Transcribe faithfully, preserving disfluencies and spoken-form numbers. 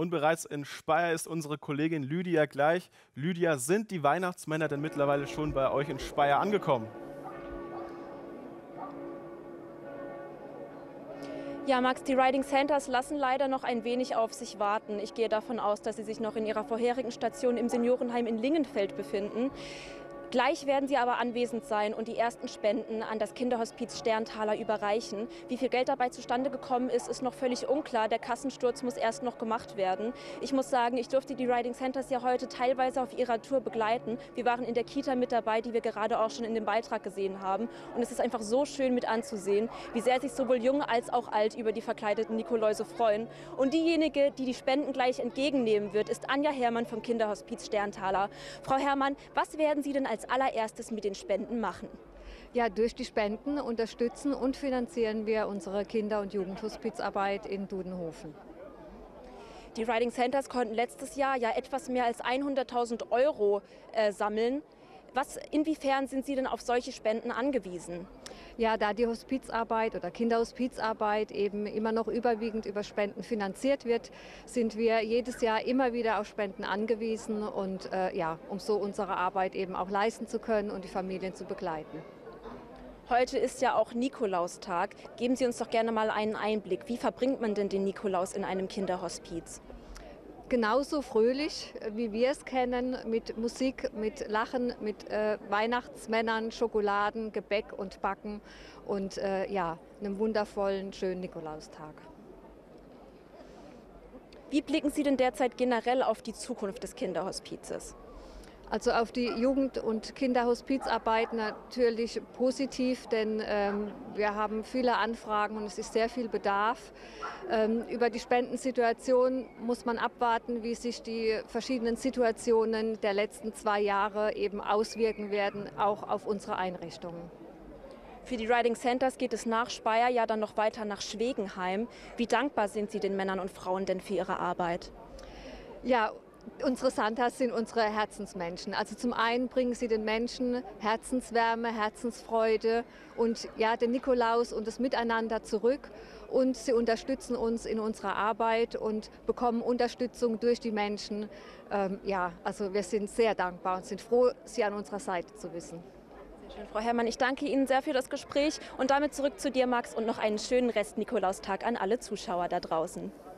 Und bereits in Speyer ist unsere Kollegin Lydia gleich. Lydia, sind die Weihnachtsmänner denn mittlerweile schon bei euch in Speyer angekommen? Ja, Max, die Riding Centers lassen leider noch ein wenig auf sich warten. Ich gehe davon aus, dass sie sich noch in ihrer vorherigen Station im Seniorenheim in Lingenfeld befinden. Gleich werden sie aber anwesend sein und die ersten Spenden an das Kinderhospiz Sterntaler überreichen. Wie viel Geld dabei zustande gekommen ist, ist noch völlig unklar. Der Kassensturz muss erst noch gemacht werden. Ich muss sagen, ich durfte die Riding Centers ja heute teilweise auf ihrer Tour begleiten. Wir waren in der Kita mit dabei, die wir gerade auch schon in dem Beitrag gesehen haben. Und es ist einfach so schön mit anzusehen, wie sehr sich sowohl jung als auch alt über die verkleideten Nikoläuse freuen. Und diejenige, die die Spenden gleich entgegennehmen wird, ist Anja Herrmann vom Kinderhospiz Sterntaler. Frau Herrmann, was werden Sie denn als allererstes mit den Spenden machen? Ja, durch die Spenden unterstützen und finanzieren wir unsere Kinder- und Jugendhospizarbeit in Dudenhofen. Die Riding Centers konnten letztes Jahr ja etwas mehr als hunderttausend Euro äh, sammeln. Was, inwiefern sind Sie denn auf solche Spenden angewiesen? Ja, da die Hospizarbeit oder Kinderhospizarbeit eben immer noch überwiegend über Spenden finanziert wird, sind wir jedes Jahr immer wieder auf Spenden angewiesen und äh, ja, um so unsere Arbeit eben auch leisten zu können und die Familien zu begleiten. Heute ist ja auch Nikolaustag. Geben Sie uns doch gerne mal einen Einblick. Wie verbringt man denn den Nikolaus in einem Kinderhospiz? Genauso fröhlich, wie wir es kennen, mit Musik, mit Lachen, mit äh, Weihnachtsmännern, Schokoladen, Gebäck und Backen und äh, ja, einem wundervollen, schönen Nikolaustag. Wie blicken Sie denn derzeit generell auf die Zukunft des Kinderhospizes? Also auf die Jugend- und Kinderhospizarbeit natürlich positiv, denn ähm, wir haben viele Anfragen und es ist sehr viel Bedarf. Ähm, über die Spendensituation muss man abwarten, wie sich die verschiedenen Situationen der letzten zwei Jahre eben auswirken werden, auch auf unsere Einrichtungen. Für die Riding Centers geht es nach Speyer ja dann noch weiter nach Schwegenheim. Wie dankbar sind Sie den Männern und Frauen denn für ihre Arbeit? Ja, unsere Santas sind unsere Herzensmenschen. Also zum einen bringen sie den Menschen Herzenswärme, Herzensfreude und ja, den Nikolaus und das Miteinander zurück. Und sie unterstützen uns in unserer Arbeit und bekommen Unterstützung durch die Menschen. Ähm, ja, also wir sind sehr dankbar und sind froh, Sie an unserer Seite zu wissen. Sehr schön, Frau Herrmann, ich danke Ihnen sehr für das Gespräch und damit zurück zu dir, Max, und noch einen schönen Rest Nikolaustag an alle Zuschauer da draußen.